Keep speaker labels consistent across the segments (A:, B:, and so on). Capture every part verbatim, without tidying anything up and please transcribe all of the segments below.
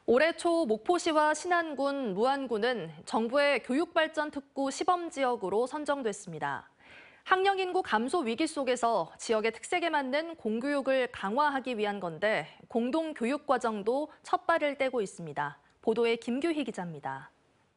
A: 올해 초 목포시와 신안군, 무안군은 정부의 교육발전특구 시범지역으로 선정됐습니다. 학령 인구 감소 위기 속에서 지역의 특색에 맞는 공교육을 강화하기 위한 건데 공동교육과정도 첫 발을 떼고 있습니다. 보도에 김규희 기자입니다.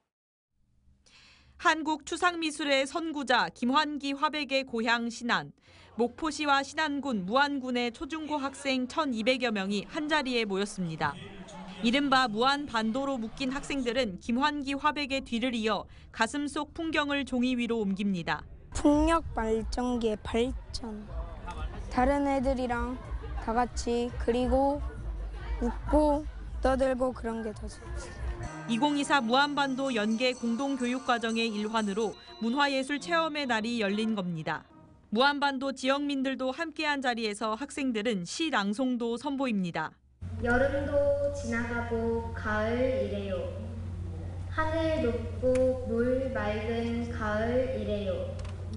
B: 한국 추상미술의 선구자 김환기 화백의 고향 신안, 목포시와 신안군, 무안군의 초중고 학생 천이백여 명이 한자리에 모였습니다. 이른바 무안반도로 묶인 학생들은 김환기 화백의 뒤를 이어 가슴 속 풍경을 종이 위로 옮깁니다.
C: 풍력 발전기의 발전. 다른 애들이랑 다 같이 그리고 웃고 떠들고 그런 게 더 좋지.
B: 이천이십사 무안반도 연계 공동교육과정의 일환으로 문화예술 체험의 날이 열린 겁니다. 무안반도 지역민들도 함께한 자리에서 학생들은 시 낭송도 선보입니다.
D: 여름도 지나가고 가을이래요. 하늘 높고 물 맑은 가을이래요.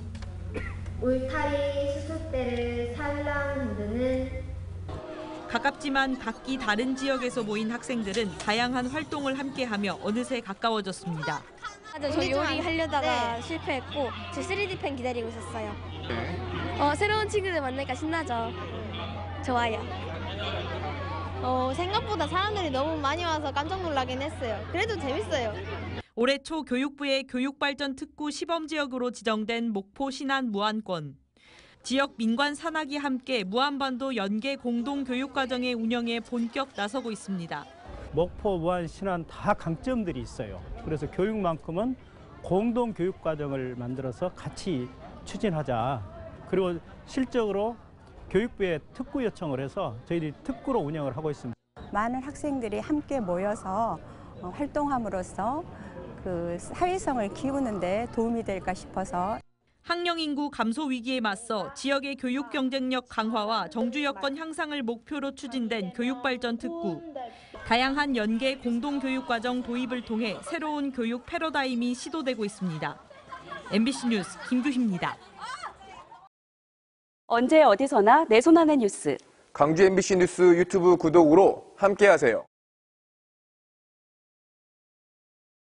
D: 울타리 수숫대를 살랑 흔드는
B: 가깝지만 각기 다른 지역에서 모인 학생들은 다양한 활동을 함께하며 어느새 가까워졌습니다.
E: 맞아, 저 요리 하려다가
D: 네.
E: 실패했고 저 쓰리디 펜 기다리고 있었어요. 어, 새로운 친구들 만나니까 신나죠. 좋아요. 어, 생각보다 사람들이 너무 많이 와서 깜짝 놀라긴 했어요. 그래도 재밌어요.
B: 올해 초 교육부의 교육발전특구 시범지역으로 지정된 목포, 신안, 무안권. 지역 민관 산학이 함께 무안반도 연계 공동교육과정의 운영에 본격 나서고 있습니다.
F: 목포, 무안, 신안 다 강점들이 있어요. 그래서 교육만큼은 공동교육과정을 만들어서 같이 추진하자. 그리고 실적으로 교육부에 특구 요청을 해서 저희들이 특구로 운영을 하고 있습니다.
G: 많은 학생들이 함께 모여서 활동함으로써 그 사회성을 키우는 데 도움이 될까 싶어서
B: 학령 인구 감소 위기에 맞서 지역의 교육 경쟁력 강화와 정주 여건 향상을 목표로 추진된 교육발전 특구. 다양한 연계 공동교육과정 도입을 통해 새로운 교육 패러다임이 시도되고 있습니다. 엠비씨 뉴스 김규희입니다.
H: 언제 어디서나 내 손 안의 뉴스.
I: 광주 엠비씨 뉴스 유튜브 구독으로 함께하세요.